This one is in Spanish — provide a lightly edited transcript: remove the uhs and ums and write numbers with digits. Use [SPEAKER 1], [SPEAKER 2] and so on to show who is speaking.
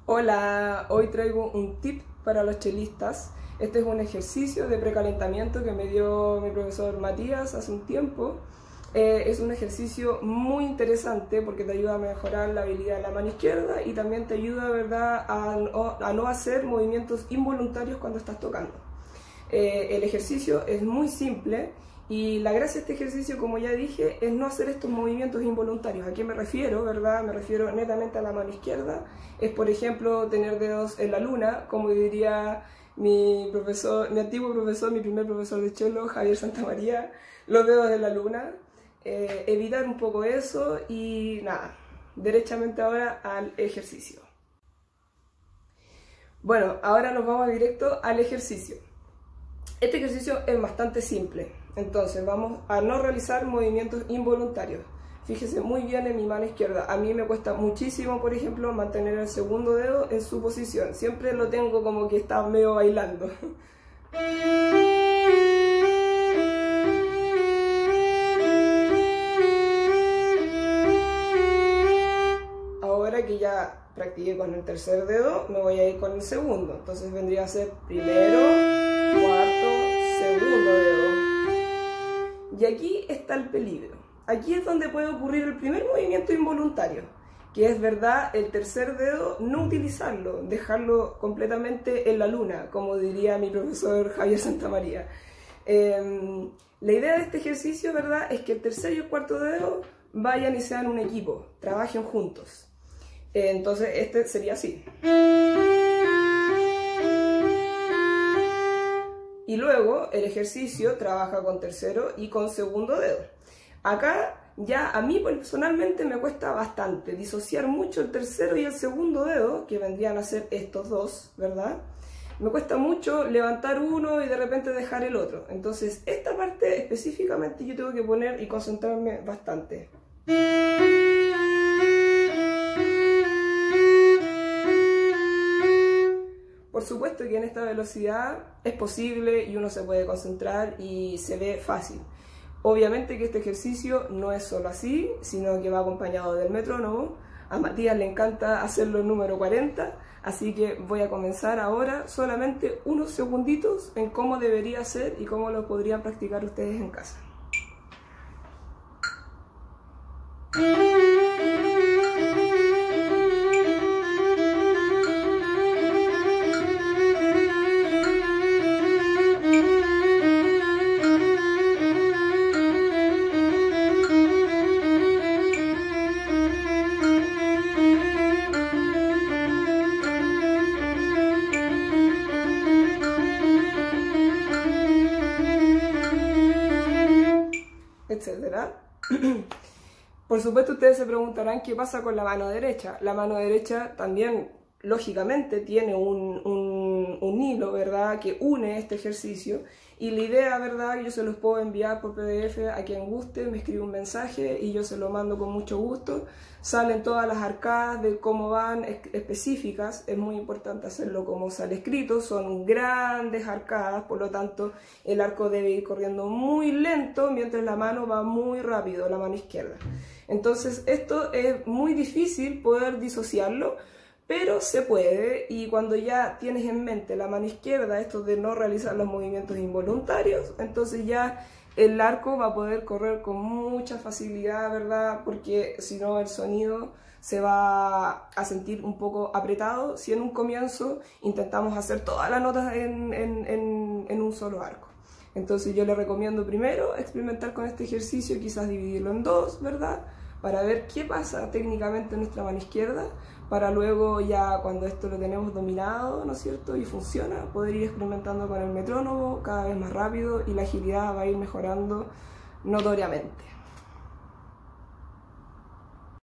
[SPEAKER 1] Hola, hoy traigo un tip para los chelistas. Este es un ejercicio de precalentamiento que me dio mi profesor Matías hace un tiempo. Es un ejercicio muy interesante porque te ayuda a mejorar la habilidad de la mano izquierda y también te ayuda, ¿verdad?, a no hacer movimientos involuntarios cuando estás tocando. El ejercicio es muy simple y la gracia de este ejercicio, como ya dije, es no hacer estos movimientos involuntarios. ¿A qué me refiero, verdad? Me refiero netamente a la mano izquierda. Es, por ejemplo, tener dedos en la luna, como diría mi antiguo profesor, mi primer profesor de cello, Javier Santamaría, los dedos en la luna. Evitar un poco eso y nada, derechamente ahora al ejercicio. Bueno, ahora nos vamos directo al ejercicio. Este ejercicio es bastante simple, entonces vamos a no realizar movimientos involuntarios. Fíjese muy bien en mi mano izquierda. A mí me cuesta muchísimo, por ejemplo, mantener el segundo dedo en su posición. Siempre lo tengo como que está medio bailando. Ahora que ya practiqué con el tercer dedo, me voy a ir con el segundo. Entonces vendría a ser primero, cuarto, segundo dedo. Y aquí está el peligro. Aquí es donde puede ocurrir el primer movimiento involuntario, que es, verdad, el tercer dedo, no utilizarlo, dejarlo completamente en la luna, como diría mi profesor Javier Santamaría. La idea de este ejercicio, verdad, es que el tercer y el cuarto dedo vayan y sean un equipo, trabajen juntos. Entonces este sería así. Y luego el ejercicio trabaja con tercero y con segundo dedo. Acá ya a mí personalmente me cuesta bastante disociar mucho el tercero y el segundo dedo, que vendrían a ser estos dos, ¿verdad? Me cuesta mucho levantar uno y de repente dejar el otro. Entonces esta parte específicamente yo tengo que poner y concentrarme bastante. Por supuesto que en esta velocidad es posible y uno se puede concentrar y se ve fácil. Obviamente que este ejercicio no es solo así, sino que va acompañado del metrónomo. A Matías le encanta hacerlo en número 40, así que voy a comenzar ahora solamente unos segunditos en cómo debería ser y cómo lo podrían practicar ustedes en casa. Etcétera. Por supuesto ustedes se preguntarán qué pasa con la mano derecha. La mano derecha también, lógicamente, tiene un hilo, ¿verdad?, que une este ejercicio. Y la idea, ¿verdad?, yo se los puedo enviar por PDF a quien guste, me escribe un mensaje y yo se lo mando con mucho gusto. Salen todas las arcadas de cómo van específicas, es muy importante hacerlo como sale escrito, son grandes arcadas, por lo tanto el arco debe ir corriendo muy lento mientras la mano va muy rápido, la mano izquierda. Entonces esto es muy difícil poder disociarlo, pero se puede, y cuando ya tienes en mente la mano izquierda, esto de no realizar los movimientos involuntarios, entonces ya el arco va a poder correr con mucha facilidad, ¿verdad? Porque si no el sonido se va a sentir un poco apretado si en un comienzo intentamos hacer todas las notas en un solo arco. Entonces yo les recomiendo primero experimentar con este ejercicio, quizás dividirlo en dos, ¿verdad?, para ver qué pasa técnicamente en nuestra mano izquierda, para luego ya cuando esto lo tenemos dominado, ¿no es cierto?, y funciona, poder ir experimentando con el metrónomo cada vez más rápido y la agilidad va a ir mejorando notoriamente.